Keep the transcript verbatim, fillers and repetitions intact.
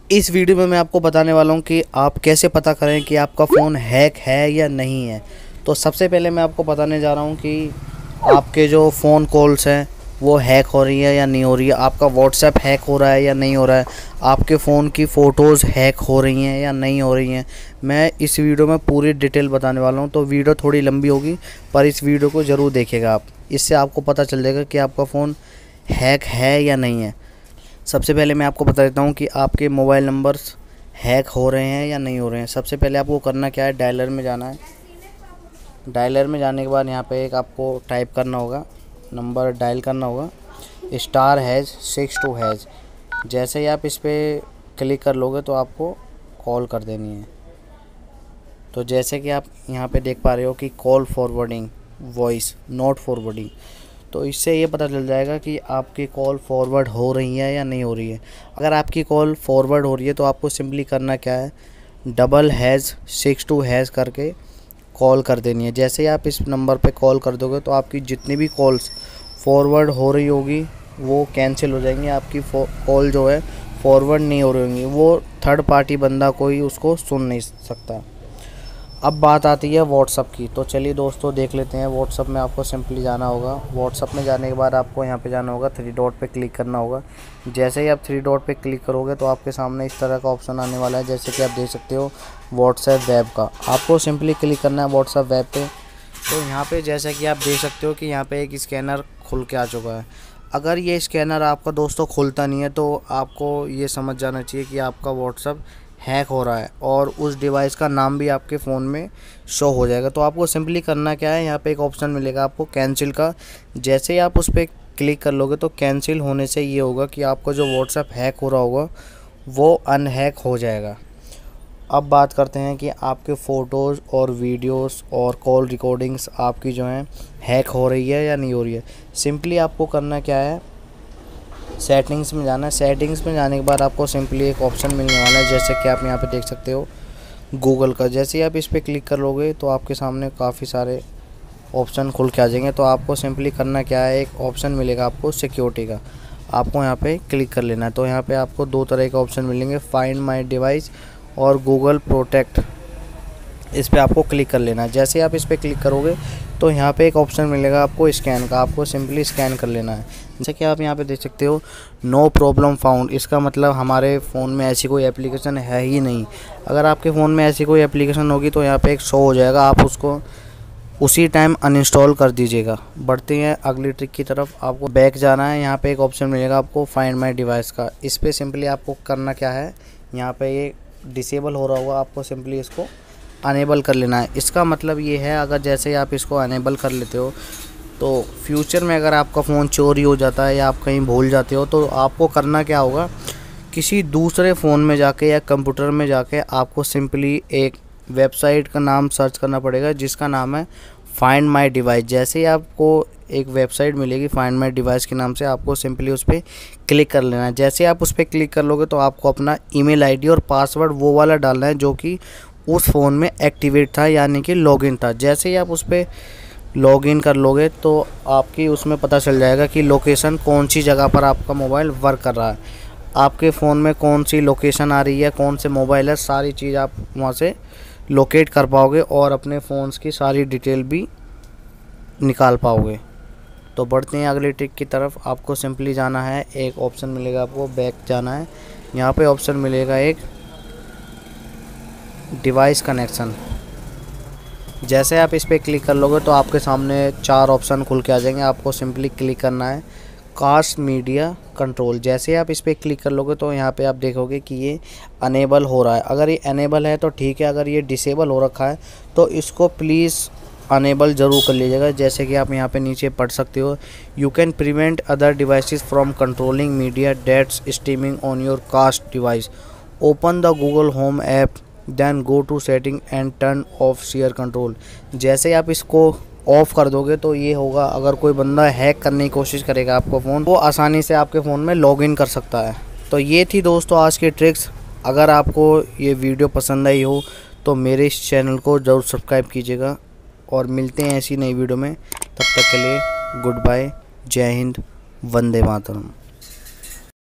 इस वीडियो में मैं आपको बताने वाला हूँ कि आप कैसे पता करें कि आपका फ़ोन हैक है या नहीं है। तो सबसे पहले मैं आपको बताने जा रहा हूँ कि आपके जो फ़ोन कॉल्स हैं वो हैक हो रही है या नहीं हो रही है, आपका व्हाट्सएप हैक हो रहा है या नहीं हो रहा है, आपके फ़ोन की फ़ोटोज़ हैक हो रही हैं या नहीं हो रही हैं। मैं इस वीडियो में पूरी डिटेल बताने वाला हूँ। तो वीडियो थोड़ी लंबी होगी पर इस वीडियो को ज़रूर देखिएगा आप, इससे आपको पता चल जाएगा कि आपका फ़ोन हैक है या नहीं है। सबसे पहले मैं आपको बता देता हूँ कि आपके मोबाइल नंबर्स हैक हो रहे हैं या नहीं हो रहे हैं। सबसे पहले आपको करना क्या है, डायलर में जाना है। डायलर में जाने के बाद यहाँ पे एक आपको टाइप करना होगा, नंबर डायल करना होगा, star hash six two hash. जैसे ही आप इस पर क्लिक कर लोगे तो आपको कॉल कर देनी है। तो जैसे कि आप यहाँ पे देख पा रहे हो कि call forwarding voice not forwarding, तो इससे ये पता चल जाएगा कि आपकी कॉल फॉरवर्ड हो रही है या नहीं हो रही है। अगर आपकी कॉल फॉरवर्ड हो रही है तो आपको सिंपली करना क्या है, double hash six two hash करके कॉल कर देनी है। जैसे ही आप इस नंबर पे कॉल कर दोगे तो आपकी जितनी भी कॉल्स फॉरवर्ड हो रही होगी वो कैंसिल हो जाएंगी। आपकी कॉल जो है फॉरवर्ड नहीं हो रही होंगी, वो थर्ड पार्टी बंदा कोई उसको सुन नहीं सकता। अब बात आती है व्हाट्सअप की। तो चलिए दोस्तों देख लेते हैं। व्हाट्सअप में आपको सिंपली जाना होगा। व्हाट्सअप में जाने के बाद आपको यहाँ पे जाना होगा, थ्री डॉट पे क्लिक करना होगा। जैसे ही आप थ्री डॉट पे क्लिक करोगे तो आपके सामने इस तरह का ऑप्शन आने वाला है, जैसे कि आप देख सकते हो व्हाट्सएप वेब का। आपको सिंपली क्लिक करना है व्हाट्सएप वेब पे। तो यहाँ पर जैसा कि आप देख सकते हो कि यहाँ पर एक स्कैनर खुल के आ चुका है। अगर ये स्कैनर आपका दोस्तों खुलता नहीं है तो आपको ये समझ जाना चाहिए कि आपका व्हाट्सएप हैक हो रहा है और उस डिवाइस का नाम भी आपके फ़ोन में शो हो जाएगा। तो आपको सिंपली करना क्या है, यहाँ पे एक ऑप्शन मिलेगा आपको कैंसिल का। जैसे ही आप उस पर क्लिक कर लोगे तो कैंसिल होने से ये होगा कि आपका जो व्हाट्सएप हैक हो रहा होगा वो अनहैक हो जाएगा। अब बात करते हैं कि आपके फ़ोटोज़ और वीडियोस और कॉल रिकॉर्डिंग्स आपकी जो हैं हैक हो रही है या नहीं हो रही है। सिंपली आपको करना क्या है, सेटिंग्स में जाना है। सेटिंग्स में जाने के बाद आपको सिंपली एक ऑप्शन मिलने वाला है, जैसे कि आप यहाँ पे देख सकते हो गूगल का। जैसे ही आप इस पर क्लिक कर लोगे तो आपके सामने काफ़ी सारे ऑप्शन खुल के आ जाएंगे। तो आपको सिंपली करना क्या है, एक ऑप्शन मिलेगा आपको सिक्योरिटी का, आपको यहाँ पे क्लिक कर लेना है। तो यहाँ पे आपको दो तरह के ऑप्शन मिलेंगे, फाइंड माई डिवाइस और गूगल प्रोटेक्ट। इस पर आपको क्लिक कर लेना है। जैसे आप इस पर क्लिक करोगे तो यहाँ पे एक ऑप्शन मिलेगा आपको स्कैन का, आपको सिंपली स्कैन कर लेना है। जैसे कि आप यहाँ पे देख सकते हो नो प्रॉब्लम फाउंड, इसका मतलब हमारे फ़ोन में ऐसी कोई एप्लीकेशन है ही नहीं। अगर आपके फ़ोन में ऐसी कोई एप्लीकेशन होगी तो यहाँ पे एक शो हो जाएगा, आप उसको उसी टाइम अनइंस्टॉल कर दीजिएगा। बढ़ते हैं अगली ट्रिक की तरफ। आपको बैक जाना है, यहाँ पे एक ऑप्शन मिलेगा आपको फाइंड माई डिवाइस का। इस पर सिंपली आपको करना क्या है, यहाँ पे ये डिसेबल हो रहा होगा, आपको सिंपली इसको अनेबल कर लेना है। इसका मतलब ये है, अगर जैसे आप इसको अनेबल कर लेते हो तो फ्यूचर में अगर आपका फ़ोन चोरी हो जाता है या आप कहीं भूल जाते हो तो आपको करना क्या होगा, किसी दूसरे फ़ोन में जाके या कंप्यूटर में जाके आपको सिंपली एक वेबसाइट का नाम सर्च करना पड़ेगा जिसका नाम है फाइंड माई डिवाइस। जैसे ही आपको एक वेबसाइट मिलेगी फाइंड माई डिवाइस के नाम से, आपको सिंपली उस पर क्लिक कर लेना है। जैसे आप उस पर क्लिक कर लोगे तो आपको अपना ईमेल आईडी और पासवर्ड वो वाला डालना है जो कि उस फ़ोन में एक्टिवेट था, यानी कि लॉगिन था। जैसे ही आप उस पर लॉगिन कर लोगे तो आपकी उसमें पता चल जाएगा कि लोकेशन कौन सी जगह पर आपका मोबाइल वर्क कर रहा है, आपके फ़ोन में कौन सी लोकेशन आ रही है, कौन से मोबाइल है, सारी चीज़ आप वहाँ से लोकेट कर पाओगे और अपने फ़ोन्स की सारी डिटेल भी निकाल पाओगे। तो बढ़ते हैं अगली ट्रिक की तरफ। आपको सिंपली जाना है, एक ऑप्शन मिलेगा आपको बैक जाना है, यहाँ पे ऑप्शन मिलेगा एक डिवाइस कनेक्शन। जैसे आप इस पर क्लिक कर लोगे तो आपके सामने चार ऑप्शन खुल के आ जाएंगे। आपको सिंपली क्लिक करना है कास्ट मीडिया कंट्रोल। जैसे आप इस पर क्लिक कर लोगे तो यहाँ पे आप देखोगे कि ये अनेबल हो रहा है। अगर ये अनेबल है तो ठीक है, अगर ये डिसेबल हो रखा है तो इसको प्लीज़ अनेबल ज़रूर कर लीजिएगा। जैसे कि आप यहाँ पे नीचे पढ़ सकते हो, you can prevent other devices from controlling media that's streaming on your cast device. Open the Google home app, then go to setting and turn off share control. जैसे आप इसको ऑफ़ कर दोगे तो ये होगा, अगर कोई बंदा हैक करने की कोशिश करेगा आपका फ़ोन, वो आसानी से आपके फ़ोन में लॉगिन कर सकता है। तो ये थी दोस्तों आज की ट्रिक्स। अगर आपको ये वीडियो पसंद आई हो तो मेरे इस चैनल को ज़रूर सब्सक्राइब कीजिएगा और मिलते हैं ऐसी नई वीडियो में। तब तक के लिए गुड बाय, जय हिंद, वंदे मातरम।